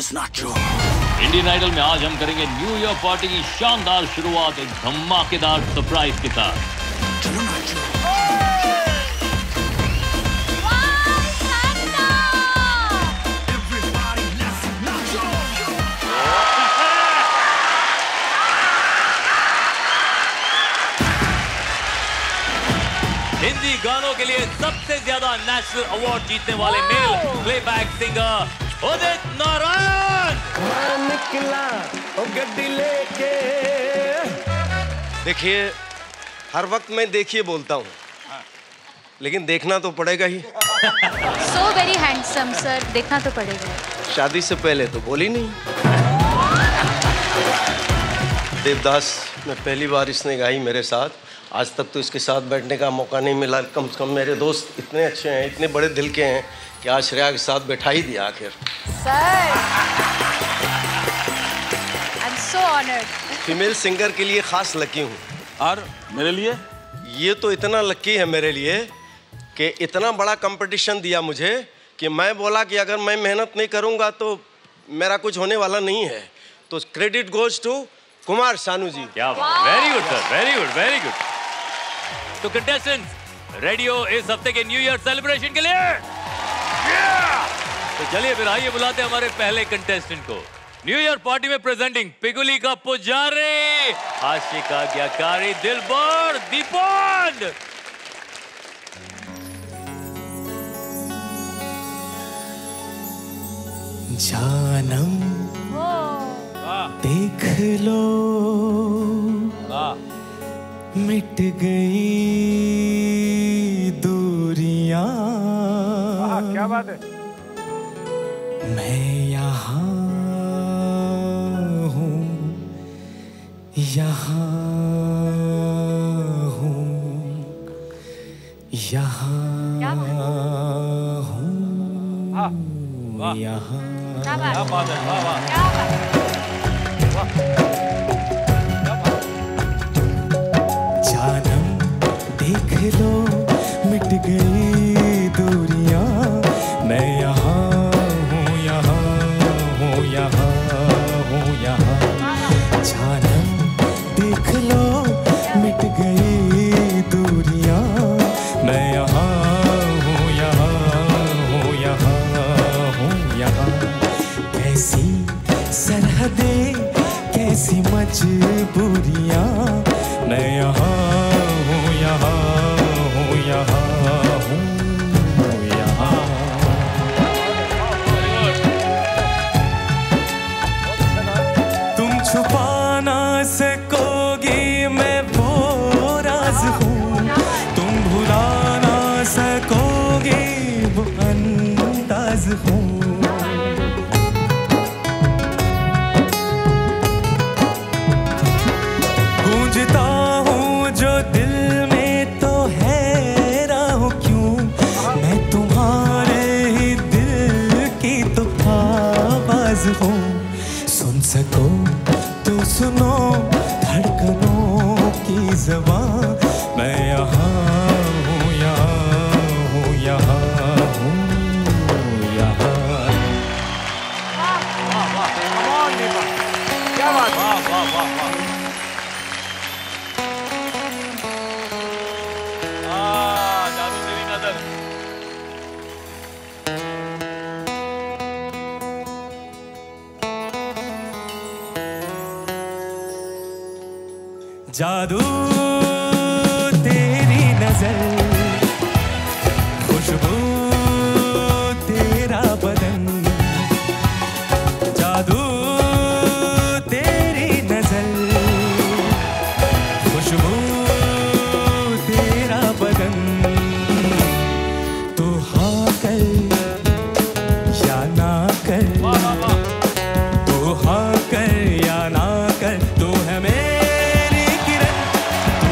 Indian idol में आज हम करेंगे न्यू ईयर पार्टी की शानदार शुरुआत एक धमाकेदार सरप्राइज के साथ। चलो नाचो। हिंदी गानों के लिए सबसे ज्यादा नेशनल अवार्ड जीतने वाले male playback singer Udit Narayan निकला ओ गड्डी लेके। देखिए, हर वक्त मैं देखिए बोलता हूँ, लेकिन देखना तो पड़ेगा ही। So very handsome सर, देखना तो पड़ेगा। शादी से पहले तो बोली नहीं। देवदास में पहली बार इसने गाई मेरे साथ। आज तक तो इसके साथ बैठने का मौका नहीं मिला। कम से कम मेरे दोस्त इतने अच्छे हैं, इतने बड़े दिल के हैं कि आज श्रेया के साथ बैठा ही दिया आखिर। Sir, I'm so honored। Female singer के लिए खास लकी हूँ। और मेरे लिए ये तो इतना लकी है मेरे लिए कि इतना बड़ा कंपटीशन दिया मुझे कि मैं बोला कि अगर मैं मेहनत नहीं करूँगा तो मेरा कुछ होने वाला नहीं है। तो credit goes to Kumar Sanu ji. क्या बात, very good sir, very good, very good. तो कंटेस्टेंट्स रेडी हो इस हफ्ते के न्यू ईयर सेलिब्रेशन के लिए? तो चलिए फिर आइए बुलाते हैं हमारे पहले कंटेस्टेंट को। न्यू ईयर पार्टी में प्रेजेंटिंग पिगुली का पुजारी, आशिका ज्ञाकारी दिलबर दीपन। जानम देख लो मिट गई दूरियां। क्या बात है। मैं यहाँ हूँ, यहाँ हूँ, यहाँ हूँ, यहाँ। क्या बात है, वाह वाह। जानम देख लो मिट गई दूरियां। मैं यहाँ हूँ, यहाँ हूँ, यहाँ हूँ, यहाँ। जानम देख लो मिट गई दूरियां। मैं यहाँ हूँ, यहाँ हूँ, यहाँ हूँ, यहाँ। कैसी सरहदें, कैसी मजबूरियां। मैं यहाँ हूँ, यहाँ हूँ, यहाँ हूँ, यहाँ। तुम छुपा ना सकोगी मैं वो राज हूँ। तुम भुला ना सकोगी वो अंदाज हूँ। गूंजता हूँ जो दिल में तो हैरान हूँ क्यों। मैं तुम्हारे ही दिल की तो आवाज हूँ। सुन सको तो सुनो धड़कनों की ज़बान। मैं यहाँ हूँ, यहाँ हूँ, यहाँ हूँ, यहाँ। क्या बात। वाह वाह वाह वाह। जादू तेरी नजर, खुशबू तेरा बदन। जादू तेरी नजर, खुशबू तेरा बदन। तो हाँ कर या ना कर, तो हाँ कर या ना कर। तो है मेरी किरण, तू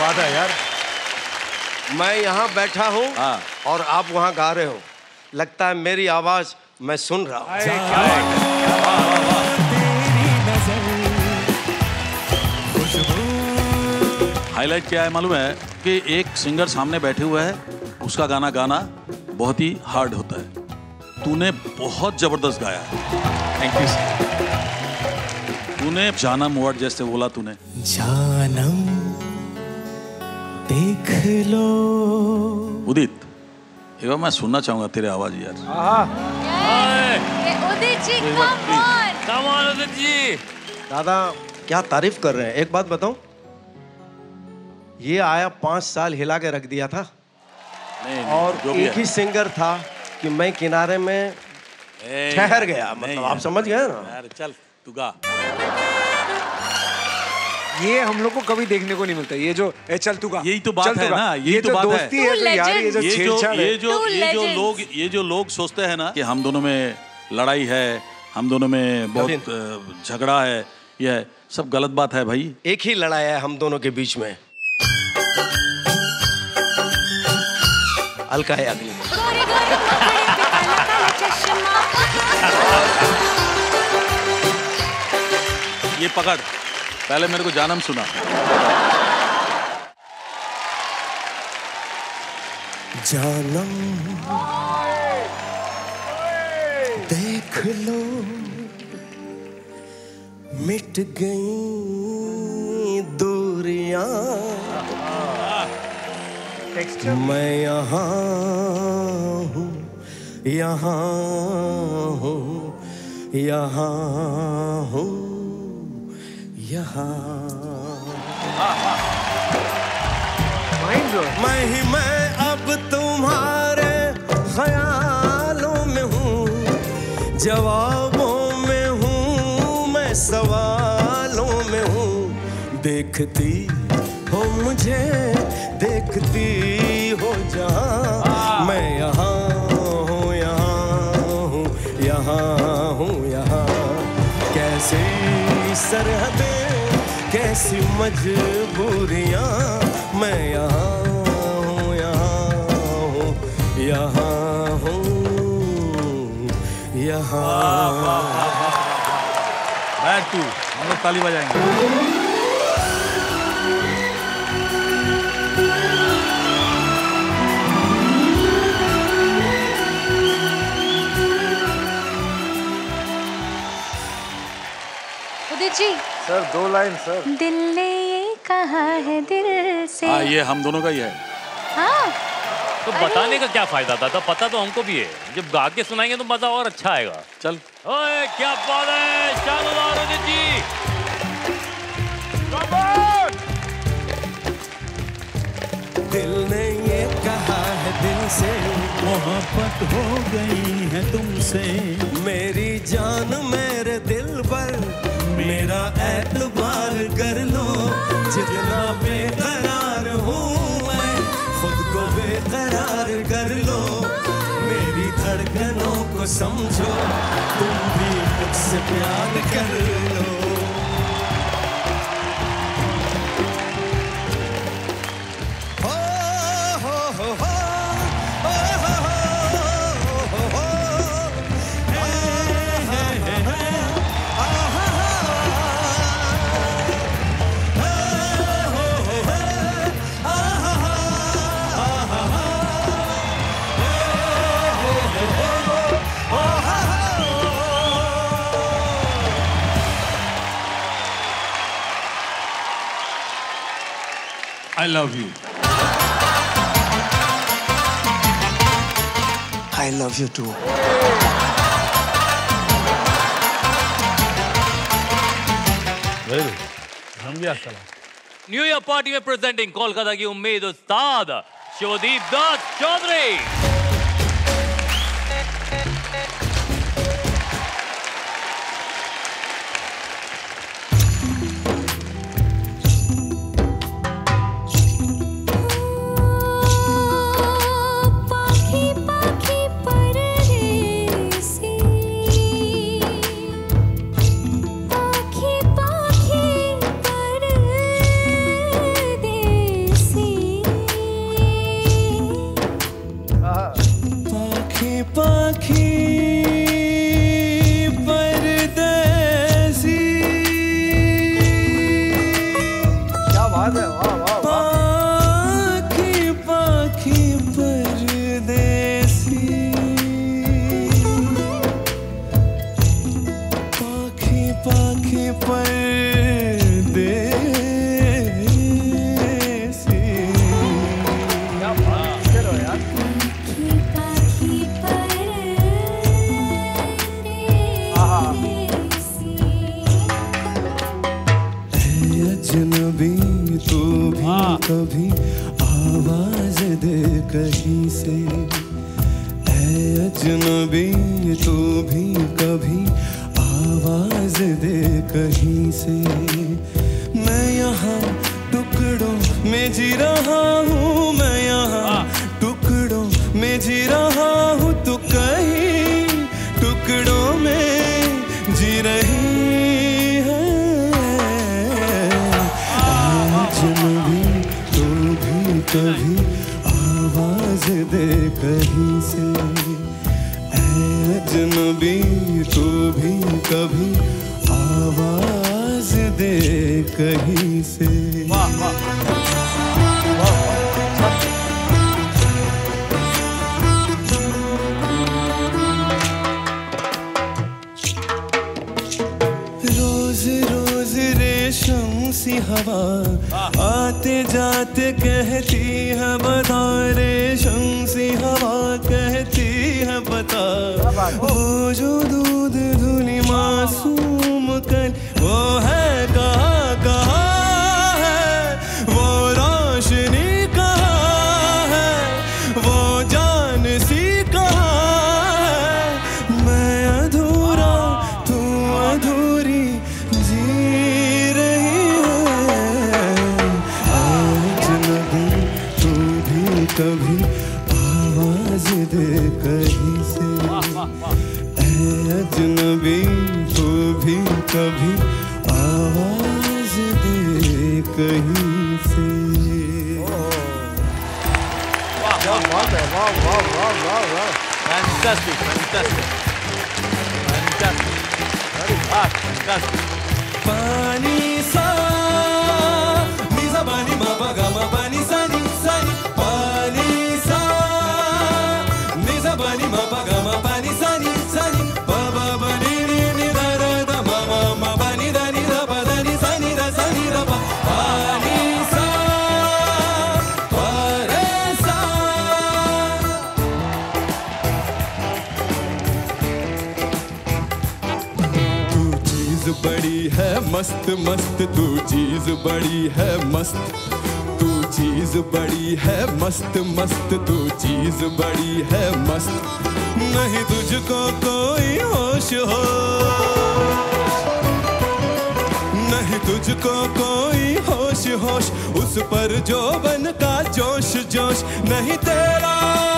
बात है यार। मैं यहाँ बैठा हूँ हाँ। और आप वहाँ गा रहे हो, लगता है मेरी आवाज मैं सुन रहा हूँ। हाईलाइट क्या है मालूम है कि एक सिंगर सामने बैठे हुए है, उसका गाना गाना बहुत ही हार्ड होता है। तूने बहुत जबरदस्त गाया है। Thank you sir. तूने जानम वर्ड जैसे बोला तूने। जानम देख लो। उदित, एक बार मैं सुनना चाहूंगा तेरे आवाज यार। Udit ji, come on Udit ji. दादा क्या तारीफ कर रहे हैं। एक बात बताऊं, ये आया 5 साल हिला के रख दिया था। नहीं, और एक ही सिंगर था कि मैं किनारे में ठहर गया। मतलब आप समझ गए ना यार। चल तू गा। ये हम लोग को कभी देखने को नहीं मिलता। ये जो चल तू गा, यही तो बात है ना, यही तो बात है। दोस्ती है तो यार, ये जो छेड़छाड़ है, ये जो लोग सोचते हैं ना कि हम दोनों में लड़ाई है, हम दोनों में बहुत झगड़ा है, ये सब गलत बात है भाई। एक ही लड़ाई है हम दोनों के बीच में। हल्का है अगली। ये पकड़, पहले मेरे को जानम सुना। जानम देख लो, मिट गई दूरियां, मैं यहाँ हूँ, यहाँ हूँ, यहाँ हूँ, यहाँ। मैं ही मैं अब तुम्हारे ख्यालों में हूँ, जवाबों में हूँ, मैं सवालों में हूँ। देखती हो मुझे, देखती हो जहाँ, मैं यहाँ हूँ, यहाँ हूँ, यहाँ हूँ, यहाँ। कैसी सरहदें, कैसी मजबूरियाँ, मैं यहाँ हूँ, यहाँ हूँ, यहाँ हूँ, यहाँ। बैठ तू, हम लोग ताली बजाएंगे। Udit ji sir 2 line sir. दिल ने ये कहा है दिल से। हाँ, ये हम दोनों का ही है। हाँ तो बताने का क्या फायदा था, तो पता तो हमको भी है, जब गा के सुनाएंगे तो मजा और अच्छा आएगा। चल। ओए क्या बात है, शानदार उदित जी। दिल ने ये कहा है दिल से, मोहब्बत हो गई है तुमसे, मेरी जान मेरे दिल पर, मेरा एतबार कर लो। जितना बेकरार हूँ मैं, खुद को बेकरार कर लो। मेरी धड़कनों को समझो, तुम भी मुझसे प्यार कर लो। I love you. I love you too. New year party में प्रेजेंटिंग कोलकाता की उम्मीद उस्ताद शिवदीप दत्त चौधरी। से। ऐ अजनबी तू भी कभी आवाज दे कहीं से। मैं यहाँ टुकड़ों में जी रहा हूँ, मैं यहाँ टुकड़ों में जी रहा हूँ, तू कहीं टुकड़ों में जी रही है। अजनबी तू भी कभी आवाज दे कहीं से। अजनबी तू भी कभी आवाज दे कहीं से। वाह वाह रोज रोज रेशम सी हवा आते जाते कहती है बता। रेशम सी हवा कहती है बता। वो जो दूध धुली मासूम कल वो है कहाँ कहाँ है। वो रोशनी कहाँ है, वो जान सी कहाँ है। मैं अधूरा तू अधूरी जी रही है। अजनबी तू भी कभी आवाज दे कहीं से। अजनबी तू भी कभी आवाज दे कहीं से। क्या बात है, वाह वाह वाह वाह वाह। Fantastic fantastic fantastic. पानी सा निजा पानी मा पा गा मा पानी सा नि सा नि। पानी सा निजा पानी मा पा गा मा पानी सा नि सा नि। पा बा बा नि नि नि दा दा दा मा मा मा पा नि दा नि दा पा दा नि सा नि दा पा। पानी सा पा रे सा। तू चीज बड़ी है मस्त मस्त, तू चीज बड़ी है मस्त। तू चीज बड़ी है मस्त मस्त, तू चीज बड़ी है मस्त। नहीं तुझको कोई होश हो, नहीं तुझको कोई होश होश। उस पर जो बन का जोश जोश। नहीं तेरा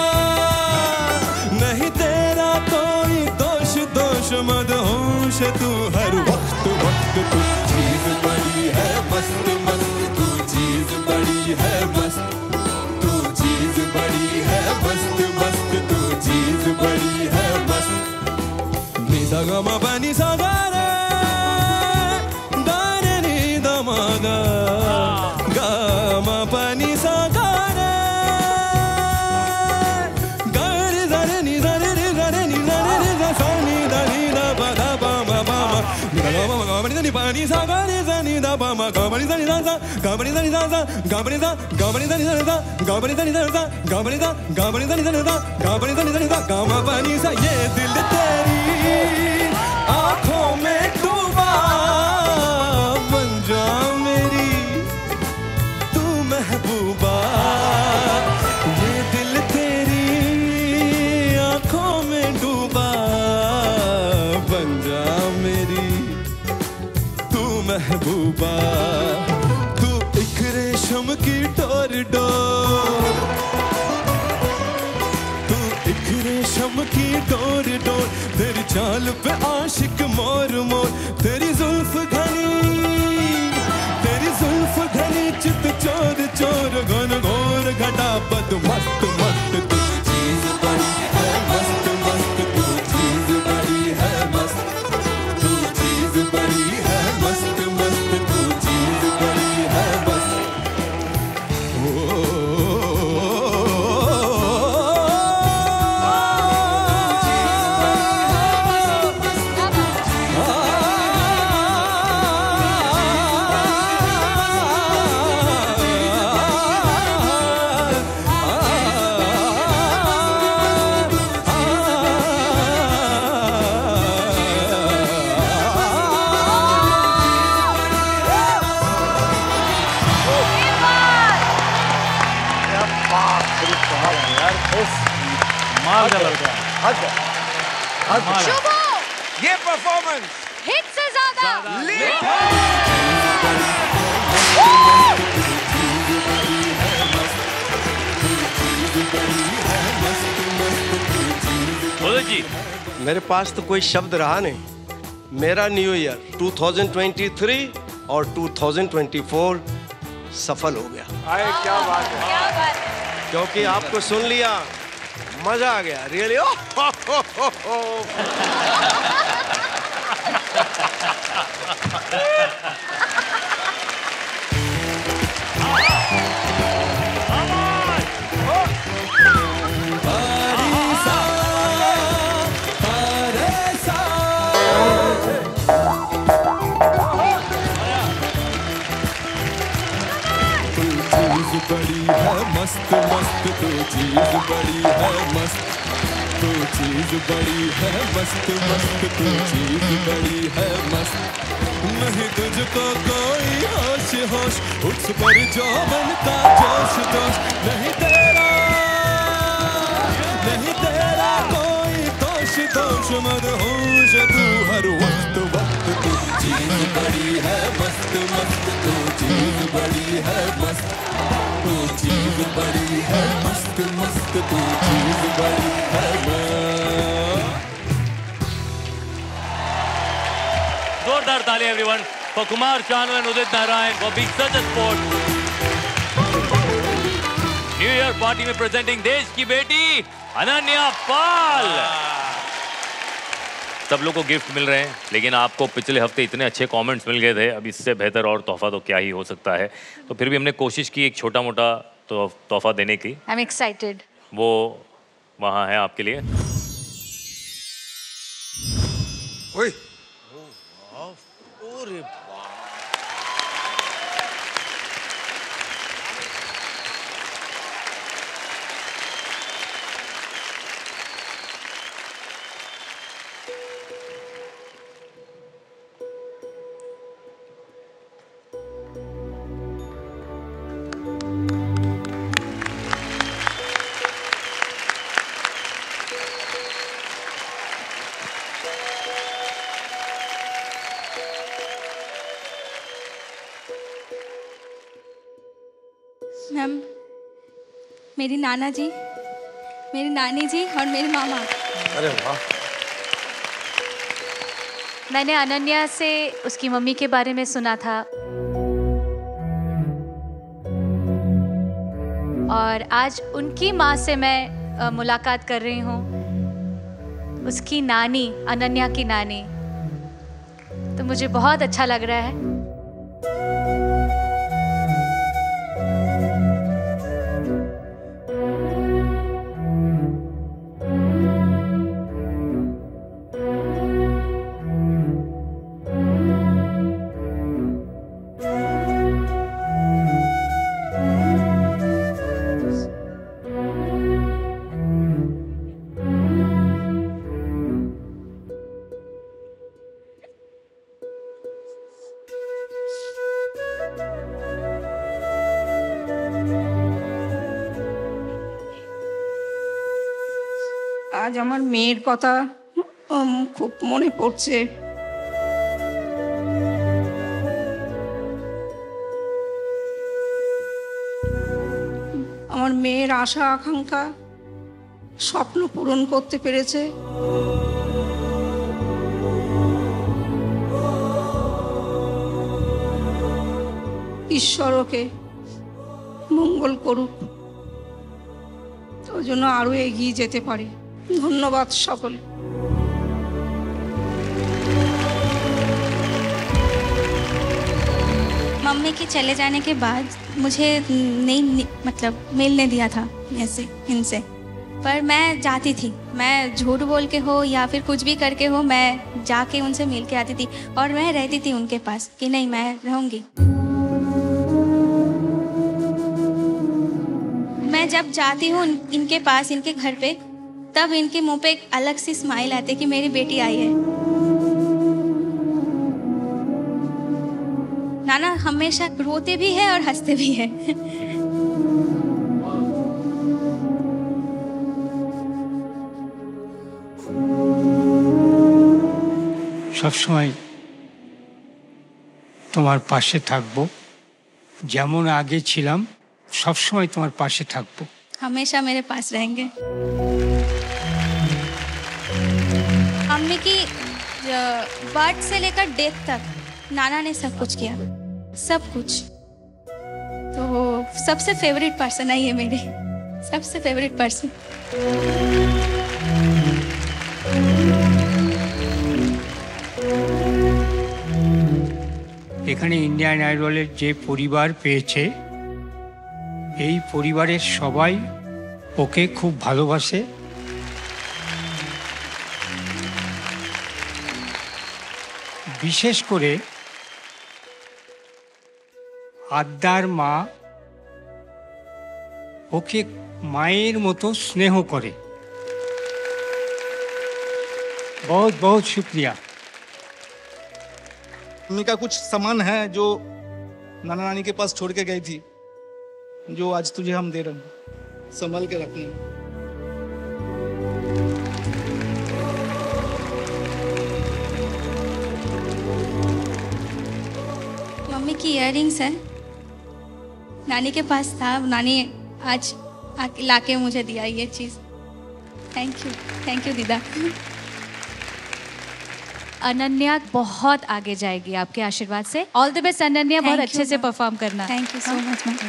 नहीं तेरा कोई दोष दोष। मदहोश तू हर वक्त वक्त। तू चीज बड़ी है मस्त मस्त, तू चीज बड़ी है मस्त। तू चीज बड़ी है मस्त मस्त, तू चीज बड़ी है मस्त। निसा गा मा पा नि सा गा रे गा रे नि दा मा गा गा मा पा नि सा गा रे गा रे दा रे नि दा रे रे गा रे नि दा रे रे दा सा नि दा नि दा पा दा पा मा पा मा। नि दा गा मा गा मा नि दा नि पा नि सा गा रे सा नि दा पा मा गा मा नि दा नि दा सा गा मा नि दा नि दा सा गा मा नि दा गा मा नि दा नि दा सा गा मा नि दा नि दा सा गा मा नि दा गा मा नि दा नि दा सा गा मा नि दा नि दा नि दा गा मा पा नि सा। ये दिल तेरी आँखों में डूबा बन जा मेरी तू महबूबा। ये दिल तेरी आँखों में डूबा बन जा मेरी तू महबूबा। तू एक रेशम की डोर डोर, तू एक रेशम की डोर डोर। तेरी चाल पे आशिक मोर मोर। तेरी जुल्फ घनी, तेरी जुल्फ घनी चित चोर चोर। घन घोर घटा पद मस्त मस्त। तू चीज बड़ी है मस्त मस्त, तू चीज बड़ी है मस्त। तू चीज बड़ी है मस्त मस्त, तू चीज बड़ी है मस्त। कमाल का लड़का। शुभो ये परफॉर्मेंस हिट से ज्यादा उदित जी, मेरे पास तो कोई शब्द रहा नहीं। मेरा न्यू ईयर 2023 और 2024 सफल हो गया। आए, क्या बात है। क्या बात है। क्योंकि आपको सुन लिया, मजा आ गया। रियली बड़ी है मस्त मस्त, तो चीज बड़ी है मस्त, तो चीज बड़ी है मस्त मस्त, तो चीज बड़ी है मस्त। नहीं तुझको कोई होश होश, उठ पर जो बनता जोश जोश, नहीं तेरा कोई दोष दोष, मत होश तू हर वक्त वक्त, तू चीज बड़ी है मस्त मस्त, तो चीज बड़ी है मस्त, तो चीज बड़ी है मस्त मस्त, तो चीज बड़ी है मस्त। जोरदार ताली everyone for Kumar, Sanu and Udit Narayan for being such a sport. New year party में प्रेजेंटिंग देश की बेटी अनन्या पाल। सब लोग को गिफ्ट मिल रहे हैं, लेकिन आपको पिछले हफ्ते इतने अच्छे कमेंट्स मिल गए थे, अब इससे बेहतर और तोहफा तो क्या ही हो सकता है। तो फिर भी हमने कोशिश की एक छोटा मोटा तो तोहफा देने की। I am excited. वो वहाँ है आपके लिए। ओए, मैम, मेरी नाना जी, मेरी नानी जी और मेरे मामा। अरे वाह। मैंने अनन्या से उसकी मम्मी के बारे में सुना था, और आज उनकी माँ से मैं मुलाकात कर रही हूँ, उसकी नानी, अनन्या की नानी। तो मुझे बहुत अच्छा लग रहा है। আজ আমার মেয়ের কথা খুব মনে পড়ছে। আমার মেয়ের আশা আকাঙ্ক্ষা স্বপ্ন পূরণ করতে পেরেছে। ঈশ্বর ওকে মঙ্গল করুক, ওই জন্য আরো এগিয়ে যেতে পারে। धन्यवाद সকল। मम्मी के चले जाने के बाद मुझे नहीं मतलब मिलने दिया था ऐसे इनसे, पर मैं जाती थी। मैं झूठ बोल के हो या फिर कुछ भी करके हो, मैं जाके उनसे मिल के आती थी और मैं रहती थी उनके पास कि नहीं मैं रहूँगी। मैं जब जाती हूँ इनके पास, इनके घर पे, तब इनके मुंह पे एक अलग सी स्माइल आती है कि मेरी बेटी आई है। नाना हमेशा रोते भी है और हंसते भी है। সবসময় তোমার পাশে থাকবো, যেমন আগে ছিলাম সবসময় তোমার পাশে থাকবো। हमेशा मेरे पास रहेंगे। मम्मी की बर्थ से लेकर डेथ तक नाना ने सब कुछ किया, सब कुछ। तो सबसे फेवरेट पर्सन है ये मेरे, सबसे फेवरेट पर्सन। এখানে ইন্ডিয়ান আইডলের যে পরিবার পেয়েছে, এই পরিবারের সবাই ওকে খুব ভালোবাসে। বিশেষ করে আদ্যার মা ওকে মায়ের মতো স্নেহ করে। बहुत बहुत शुक्रिया। मम्मी का कुछ सामान है जो नाना नानी के पास छोड़ के गई थी, जो आज तुझे हम दे रहे हैं, संभाल के रखना। मम्मी की इयररिंग्स है, नानी के पास था, नानी आज लाके मुझे दिया ये चीज़। थैंक यू दीदा। अनन्या बहुत आगे जाएगी आपके आशीर्वाद से। ऑल द बेस्ट अनन्या, बहुत अच्छे से परफॉर्म करना। Thank you so much ma'am.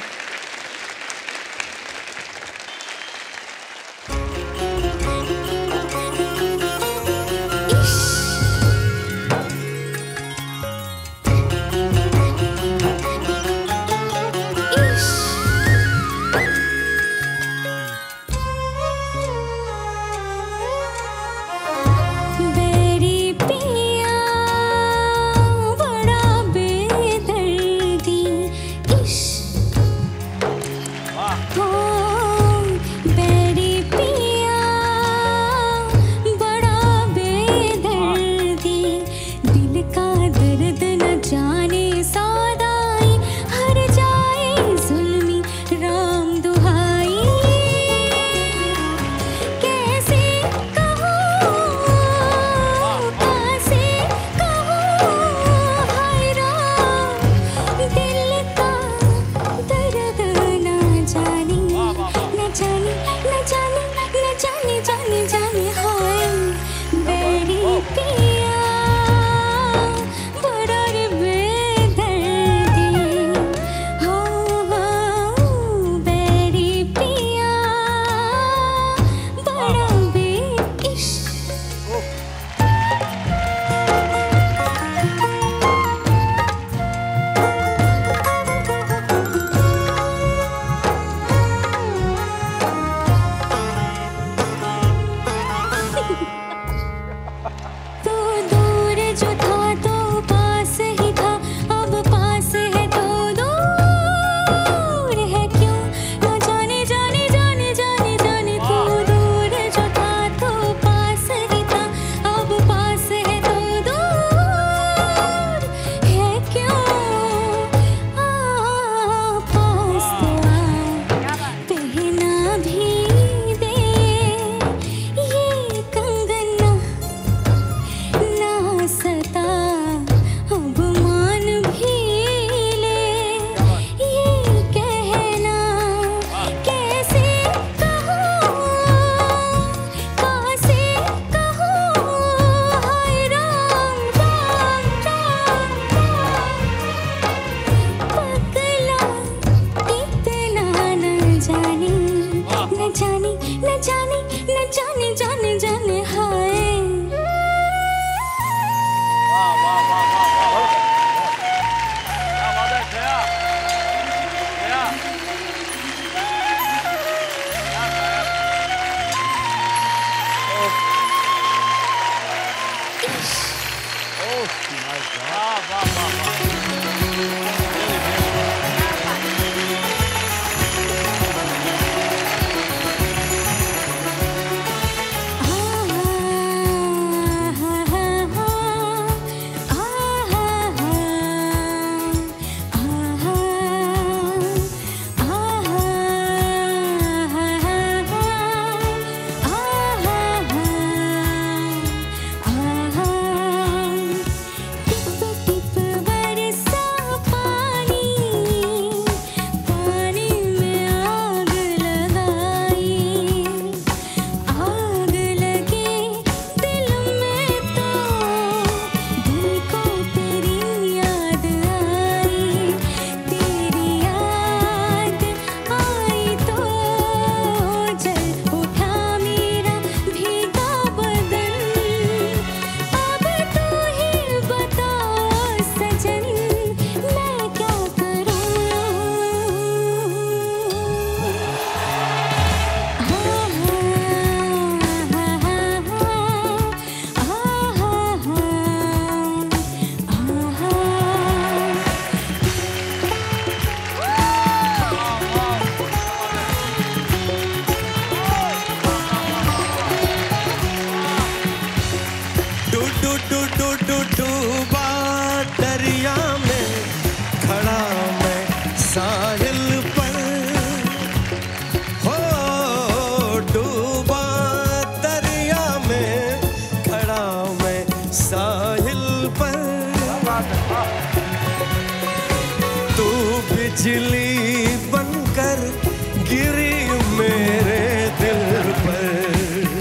बिजली बनकर गिरी मेरे दिल पर,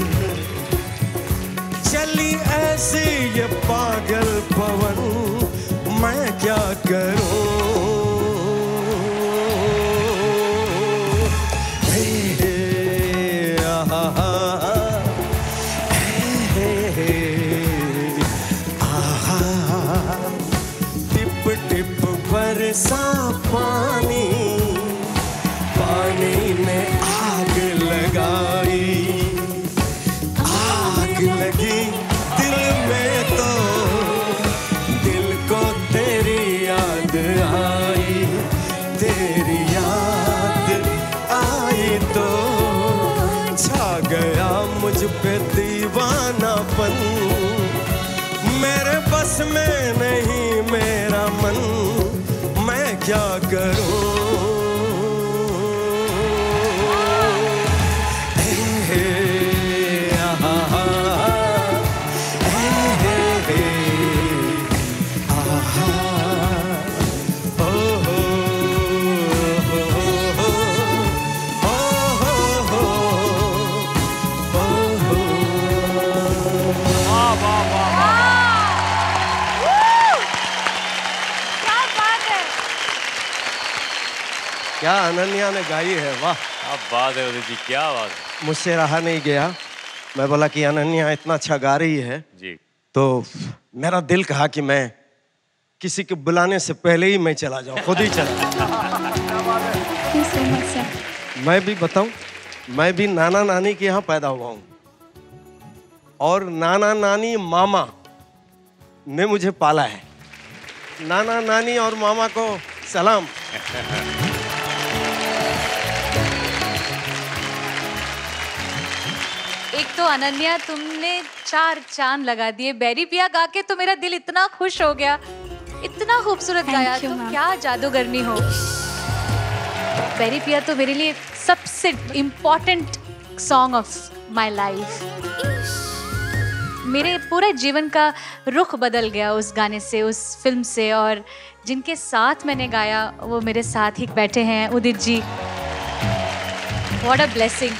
चली ऐसी ये पागल पवन, मैं क्या करूं? हे हे आहा, हे हे आहा, टिप टिप बरसा पानी, पानी ने आग लगाई, आग लगी दिल में तो दिल को तेरी याद आई, तेरी याद आई तो छा गया मुझ पे दीवानापन, मेरे बस में नहीं मेरा मन, मैं क्या करूं? क्या अनन्या ने गाई है, वाह क्या बात है उदित जी, क्या बात है। मुझसे रहा नहीं गया, मैं बोला कि अनन्या इतना अच्छा गा रही है जी, तो मेरा दिल कहा कि मैं किसी के बुलाने से पहले ही मैं चला जाऊं, खुद ही चला। मैं भी बताऊं, मैं भी नाना नानी के यहाँ पैदा हुआ हूं और नाना नानी मामा ने मुझे पाला है। नाना नानी और मामा को सलाम। एक तो अनन्या तुमने 4 चांद लगा दिए, बैरी पिया गा के तो मेरा दिल इतना खुश हो गया, इतना खूबसूरत गाया, तुम क्या जादूगरनी हो। बैरी पिया तो मेरे लिए सबसे important song of my life, मेरे पूरे जीवन का रुख बदल गया उस गाने से, उस फिल्म से, और जिनके साथ मैंने गाया वो मेरे साथ ही बैठे हैं, Udit ji, what a blessing.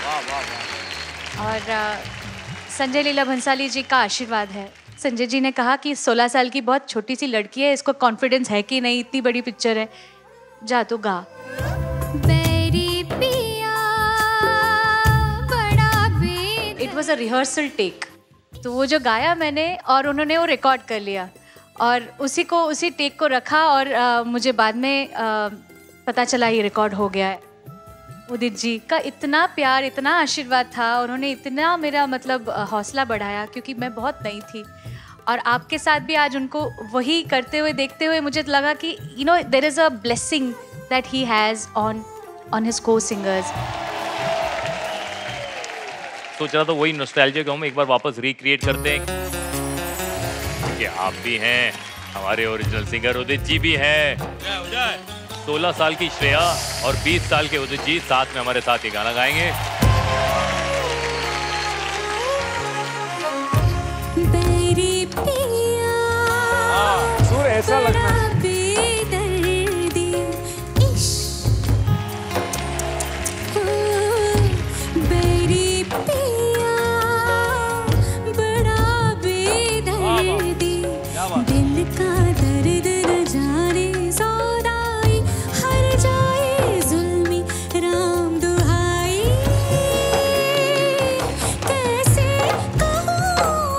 और संजय लीला भंसाली जी का आशीर्वाद है। संजय जी ने कहा कि 16 साल की बहुत छोटी सी लड़की है, इसको कॉन्फिडेंस है कि नहीं, इतनी बड़ी पिक्चर है, जा तू गा। It was a rehearsal take, तो वो जो गाया मैंने और उन्होंने वो रिकॉर्ड कर लिया और उसी टेक को रखा और मुझे बाद में पता चला ये रिकॉर्ड हो गया है। उदित जी का इतना प्यार, इतना आशीर्वाद था, उन्होंने इतना मेरा मतलब हौसला बढ़ाया, क्योंकि मैं बहुत नई थी और आपके साथ भी आज उनको वही करते हुए देखते हुए मुझे लगा कि you know there is a blessing that he has on his co singers. सोच रहा था वही नॉस्टैल्जिया को हम एक बार वापस रिक्रिएट करते हैं कि आप भी हैं, हमारे ओरिजिनल सिंगर उदित जी भी हैं। 16 साल की श्रेया और 20 साल के उदित जी साथ में हमारे साथ ये गाना गाएंगे। सुर ऐसा लगना दिल का दर्द न जाने सौदाई, हर जाए जुल्मी राम दुहाई, कैसे कहूँ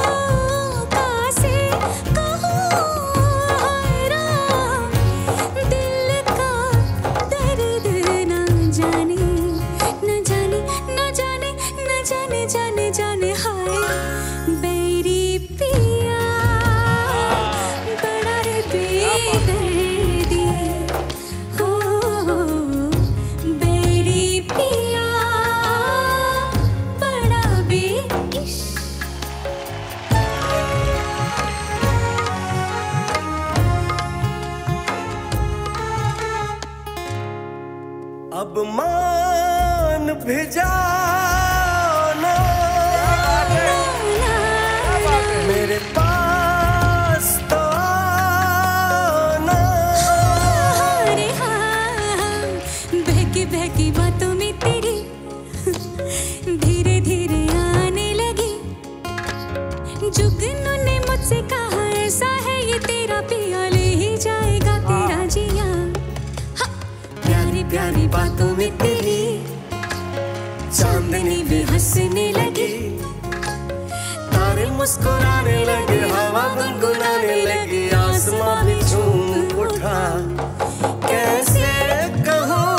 राम, दिल का दर्द न जाने न जाने न जाने न जाने जाने जाने हाय बैरी पिया अब मान भी जाना बातों में तेरी चांदनी भी हंसने लगी, तारे मुस्कुराने लगे, हवा गुनगुनाने लगी, आसमां भी झूम उठा। कैसे कहूँ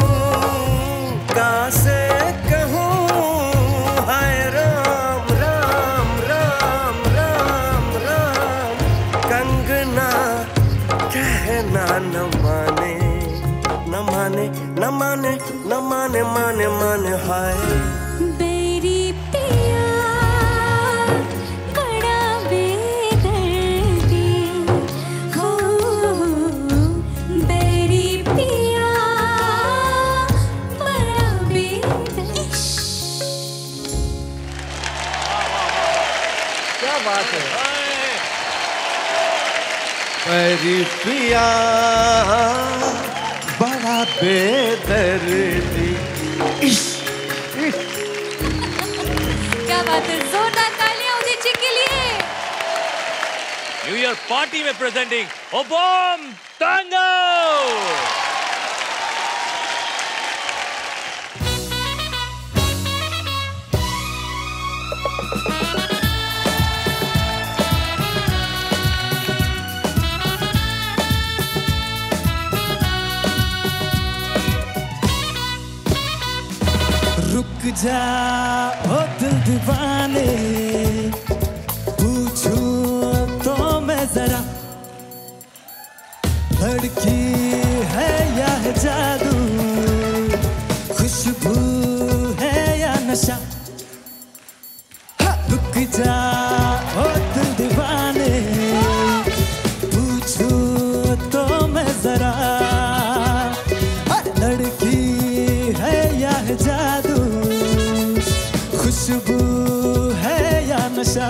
हाय राम राम राम राम राम, कंगना कहना न माने न माने न माने न माने माने माने हाय। बेरी पिया बड़ा बेदर्दी हो, बेरी पिया बड़ा बेदर्दी। क्या बात है। मेरी पिया बड़ा बेदर्दी। क्या बात है, जोरदार तालियां उदित जी के लिए। न्यू ईयर पार्टी में प्रेजेंटिंग ओबम टांगो। रुक जा ओ दिल दीवाने, पूछूं तो मैं जरा, लड़की है या है जादू, खुशबू है या नशा। रुक जा ओ दिल दीवाने, पूछूं तो मैं जरा, लड़की है या है जादू, खुशबू है या नशा।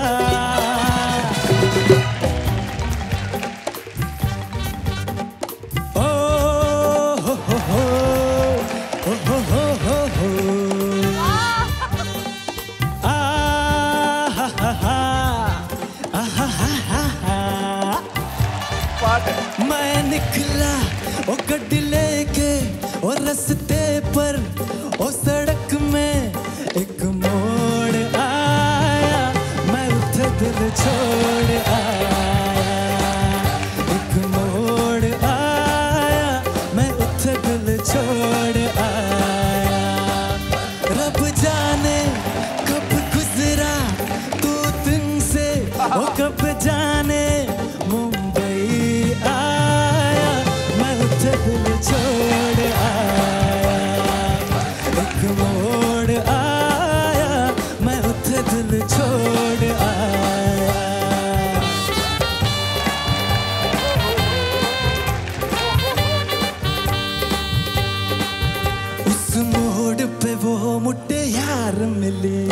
ओ हो हो हो हो हो हो हो हो, आ हा हा हा, आ हा हा हा हा। मैं निकला ओ गड्डी लेके ओ रस्ते पर ओ सड़क में एक मोड़ आया, मैं उठे दिल छोड़ आया, एक मोड़ आया, मैं उठे दिल छोड़ आया। रब जाने कब गुजरा तू दिन से, ओ कब जाने मुंबई आया, मैं उठे दिल छोड़ आया, एक मोड़ आया, मैं उठे दिल छोड़ आया। उस मोड़ पे वो मुट्टे यार मिले,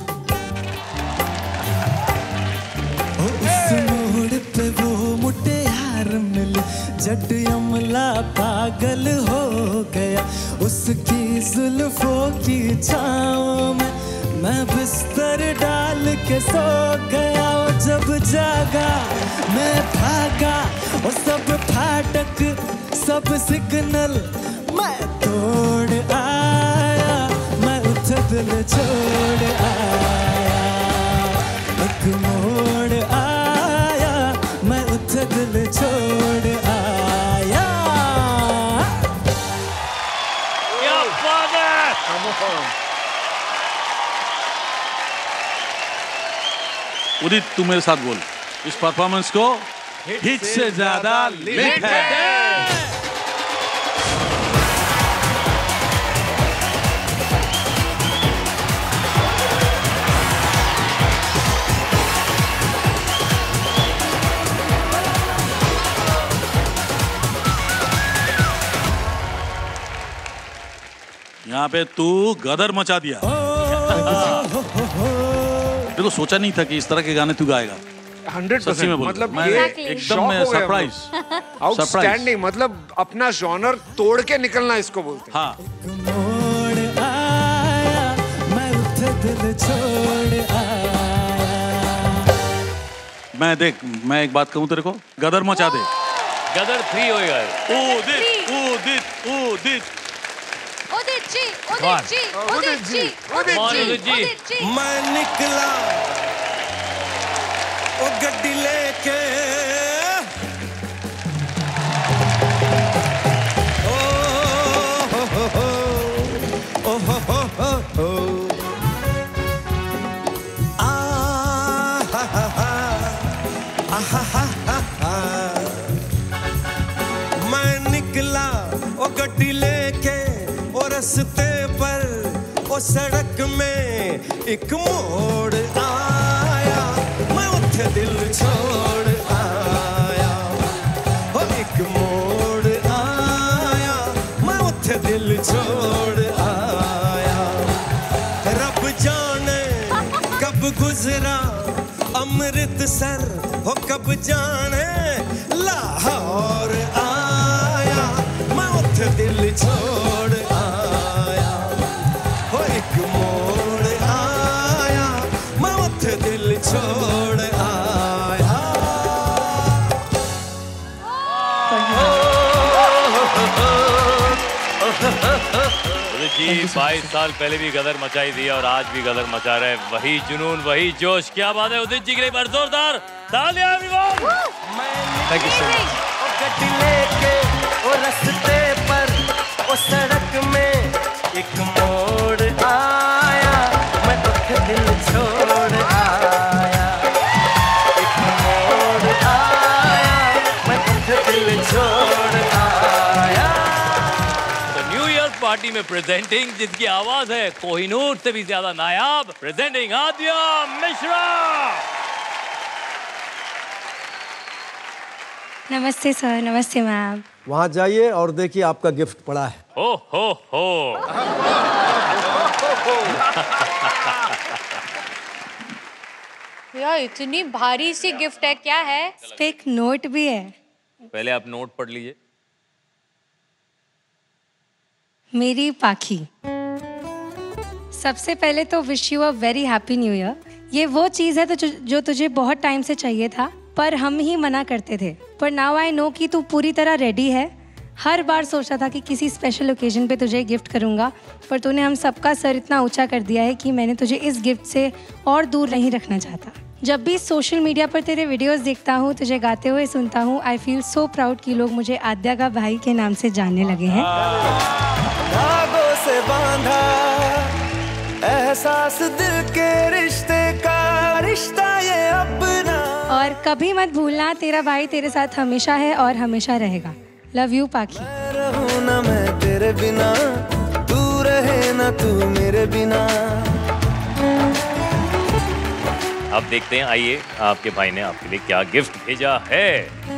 उस मोड़ पे वो मुट्टे यार मिले, जट अमला पागल हो गया, उसकी जुल्फों की छाँव में मैं बिस्तर डाल के सो गया। वो जब जागा मैं भागा, वो सब फाटक सब सिग्नल मैं तोड़ आया, मैं उठ दिल छोड़ आया, एक मोड़ आया, मैं उठ दिल छोड़ आया। क्या बात है। उदित तू मेरे साथ बोल, इस परफॉर्मेंस को हिट से ज्यादा लिट है। यहाँ पे तू गदर मचा दिया। देखो सोचा नहीं था कि इस तरह के गाने तू गाएगा। 100% मतलब मैं ये एकदम मैं सरप्राइज, आउटस्टैंडिंग, मतलब अपना जॉनर तोड़ के निकलना इसको बोलते हैं। हाँ मोड़ आया, मैं उठ दिल छोड़ आया। मैं देख, मैं एक बात कहूँ तेरे को, गदर मचा दे। गदर 3 होएगा। उदित उदित उदित उदित जी। मैं निकला ओ गड्डी लेके मैं निकला ओ गड्डी लेके ओ रस्ते पर ओ सड़क में एक मोड़ आया, मैं उठे दिल छोड़ आया, ओ एक मोड़ आया, मैं उठे दिल छोड़ आया। रब जाने कब गुजरा अमृतसर, हो कब जाने लाहौर आया, मैं उठे दिल छोड़ आया, हो एक मोड़ आया, मैं उठे दिल छोड़ आया। उदित जी 22 साल पहले भी गदर मचाई दी और आज भी गदर मचा रहे, वही जुनून वही जोश। क्या बात है उदित जी के लिए, बार जोरदार तालियां everyone। Thank you so much. ओ गड्डी लेके ओ रस्ते पर ओ सड़क में एक मोड़ आया, मैं उठे दिल छोड़ आया, एक मोड़ आया, मैं उठे दिल छोड़ आया। न्यू ईयर पार्टी में प्रेजेंटिंग जिसकी आवाज है कोहिनूर से भी ज्यादा नायाब, प्रेजेंटिंग आद्या मिश्रा। नमस्ते सर। नमस्ते मैम। वहाँ जाइए और देखिए आपका गिफ्ट पड़ा है। हो यार इतनी भारी सी गिफ्ट है, क्या है? इस पे एक नोट भी है। पहले आप नोट पढ़ लीजिए। मेरी पाखी, सबसे पहले तो wish you a very happy new year. ये वो चीज़ है तो जो तुझे बहुत टाइम से चाहिए था, पर हम ही मना करते थे। पर नाउ आई नो कि तू पूरी तरह रेडी है। हर बार सोचा था कि किसी स्पेशल ओकेजन पे तुझे गिफ्ट करूँगा, पर तूने हम सबका सर इतना ऊंचा कर दिया है कि मैंने तुझे इस गिफ्ट से और दूर नहीं रखना चाहता। जब भी सोशल मीडिया पर तेरे वीडियोस देखता हूँ, तुझे गाते हुए सुनता हूँ, आई फील सो प्राउड कि लोग मुझे आद्या का भाई के नाम से जानने लगे हैं। धागों से बांधा एहसास दिल के रिश्ते का, रिश्ता ये अपना। और कभी मत भूलना, तेरा भाई तेरे साथ हमेशा है और हमेशा रहेगा। लव यू पाखी। मैं रहूं ना मैं तेरे बिना, तू रहे ना तू मेरे बिना। अब देखते हैं, आइए आपके भाई ने आपके लिए क्या गिफ्ट भेजा है।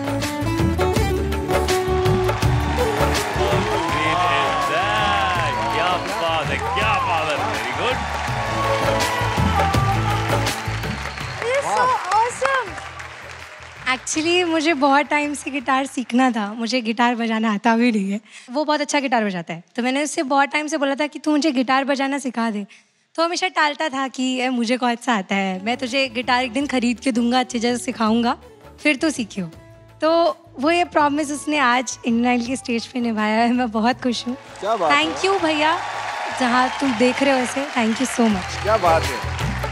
क्या बात है, क्या बात है, वेरी गुड। एक्चुअली मुझे बहुत टाइम से गिटार सीखना था। मुझे गिटार बजाना आता भी नहीं है। वो बहुत अच्छा गिटार बजाता है, तो मैंने उससे बहुत टाइम से बोला था कि तू मुझे गिटार बजाना सिखा दे। तो हमेशा टालता था कि मुझे कौन सा आता है, मैं तुझे गिटार एक दिन खरीद के दूंगा, अच्छी जगह सिखाऊंगा, फिर तू सीखियो। तो वो ये प्रॉमिस उसने आज इंडियन आइडल के स्टेज पे निभाया है। मैं बहुत खुश हूँ। थैंक यू भैया, जहाँ तुम देख रहे हो इसे, थैंक यू सो मच। क्या बात है।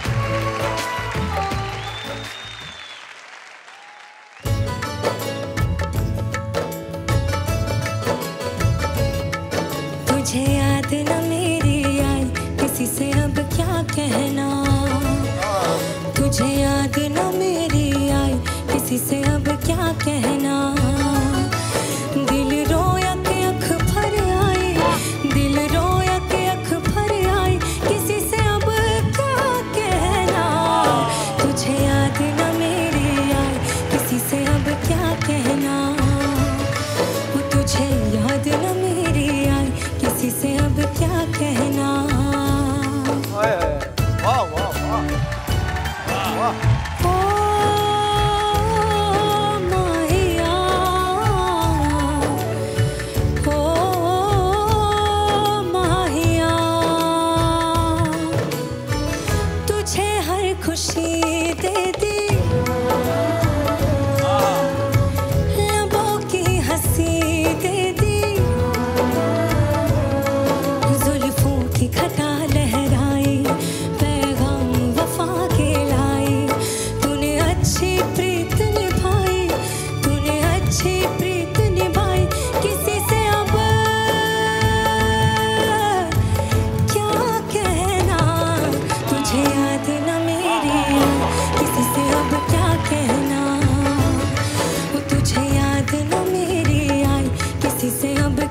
तुझे याद न मेरी आई, किसी से अब क्या कहना। तुझे याद न मेरी आई, किसी से अब क्या कहना। दिल रोया के अख भर आई, दिल रोया के अख भर आई, किसी से अब क्या कहना। तुझे याद न मेरी आई, किसी से अब क्या कहना। तुझे याद न मेरी आई, किसी से अब क्या कहना। वाह वाह वाह वाह।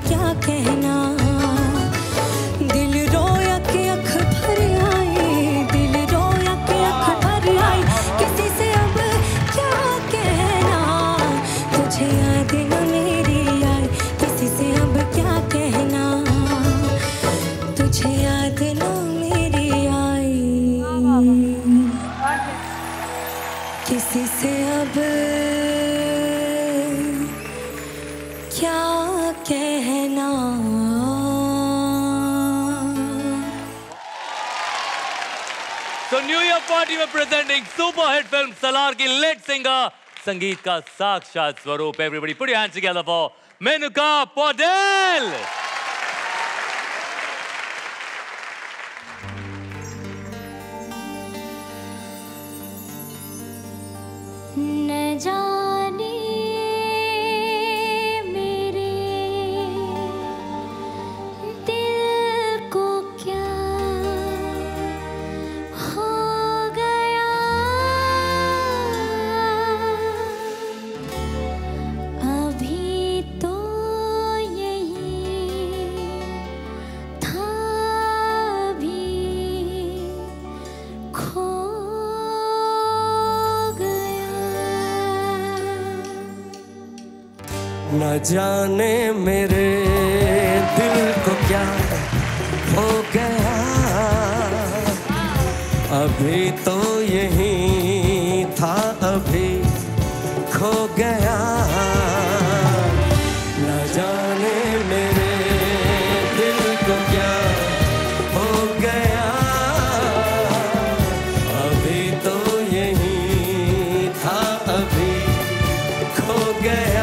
क्या कहना दिल रोया के अख भर आई दिल रोया के अख भर आई किसी से अब क्या कहना तुझे याद न मेरी आई किसी से अब क्या कहना तुझे याद न मेरी आई किसी से अब क्या कहना तो न्यू ईयर पार्टी में presenting super hit film Salaar की लीड सिंगर संगीत का साक्षात स्वरूप everybody put your hands together for Menuka Patel न जाने मेरे दिल को क्या हो गया अभी तो यही था अभी खो न जाने मेरे दिल को क्या हो गया अभी तो यही था अभी खो गया न जाने मेरे दिल को क्या हो गया अभी तो यही था अभी खो गया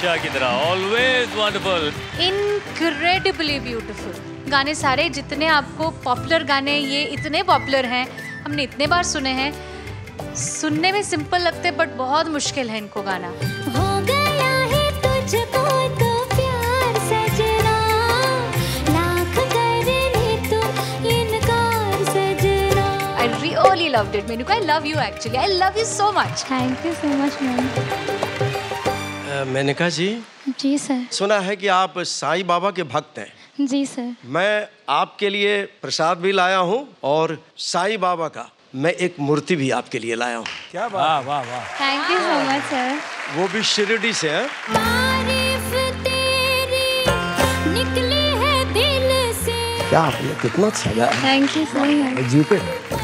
हमेशा की तरह, ऑलवेज वंडरफुल, इनक्रेडिबली ब्यूटीफुल। गाने सारे जितने आपको पॉपुलर गाने, ये इतने पॉपुलर हैं, हमने इतने बार सुने हैं, सुनने में सिंपल लगते बट बहुत मुश्किल है इनको गाना। हो गया है तुझको तो प्यार सजना, लाख कर ले तू इनकार सजना। I really loved it, Menuka. I love you actually. I love you so much. Thank you so much ma'am. Menka ji. जी सर। सुना है कि आप साईं बाबा के भक्त हैं। जी सर। मैं आपके लिए प्रसाद भी लाया हूँ और साईं बाबा का मैं एक मूर्ति भी आपके लिए लाया हूँ। क्या बात, वाह वाह। Thank you so much sir. वो भी शिरडी से है। तारीफ तेरी निकली है दिल से। क्या आपने कितना अच्छा गाया। Thank you so much. जीते।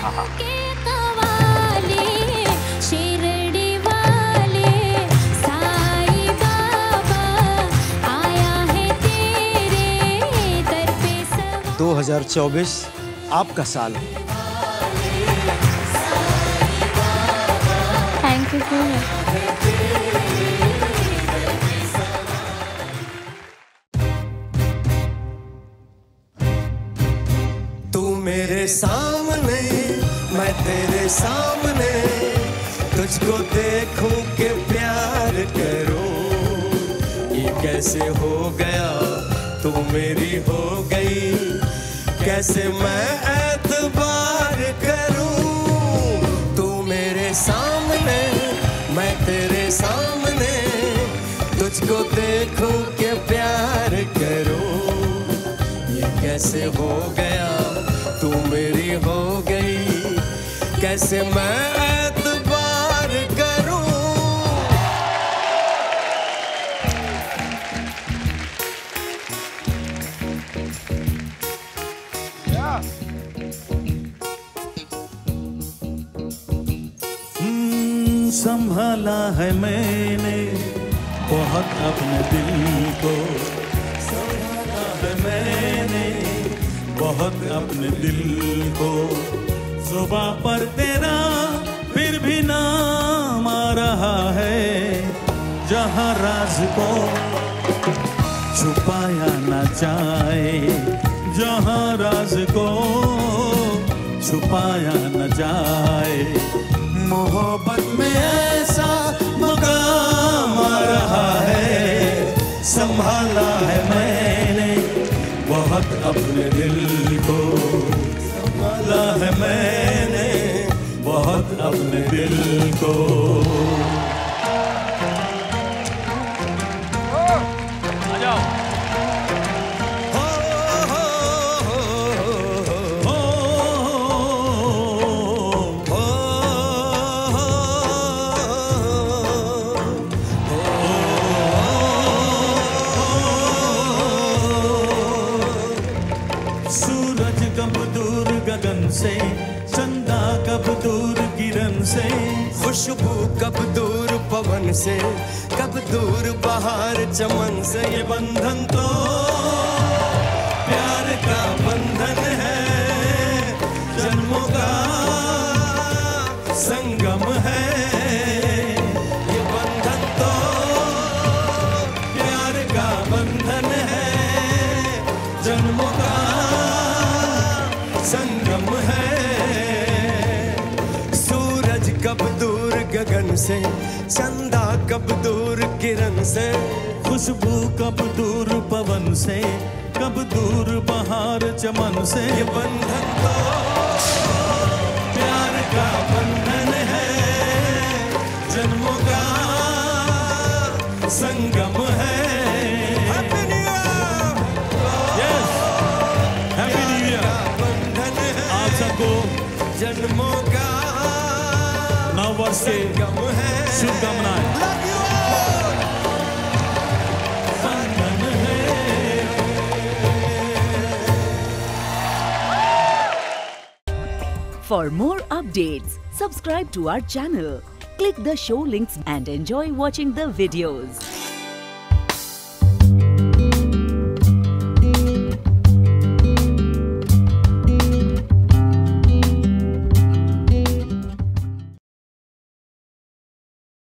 शिरडी वाले साईं बाबा आया है तेरे दर पे सवार। 2024 आपका साल है। Thank you so much. तू मेरे सामने, मैं तेरे सामने, तुझको देखूं के प्यार करूं। ये कैसे हो गया, तू मेरी हो गई, कैसे मैं एतबार करूं। तू मेरे सामने, मैं तेरे सामने, तुझको देखूं के प्यार करूं। ये कैसे हो गया, तू मेरी हो गई, कैसे मैं एतबार करूं। संभाला है मैंने बहुत अपने दिल को, संभाला है मैंने बहुत अपने दिल को। सुबह पर तेरा फिर भी नाम आ रहा है, जहाँ राज को छुपाया न जाए, जहाँ राज को छुपाया न जाए। मोहब्बत में ऐसा मुकाम आ रहा है, संभाला है मैंने बहुत अपने दिल को, संभाला है मैंने बहुत अपने दिल को। आ जाओ। से चंदा कब दूर किरण से, खुशबू कब दूर पवन से, कब दूर बहार चमन से। ये बंधन तो प्यार का बंधन है, जन्मों का संगम है। ये बंधन तो प्यार का बंधन है, जन्मों का संगम है। सूरज कब दूर गगन से, चंदा कब दूर किरण से, खुशबू कब दूर पवन से, कब दूर बहार चमन से। ये बंधन तो प्यार का बंधन है, जन्मों का संगम है। Happy new year. Yes, happy new year. आप सबको जन्मों का नव वर्ष के शुभकामनाएं। For more updates, subscribe to our channel, click the show links and enjoy watching the videos.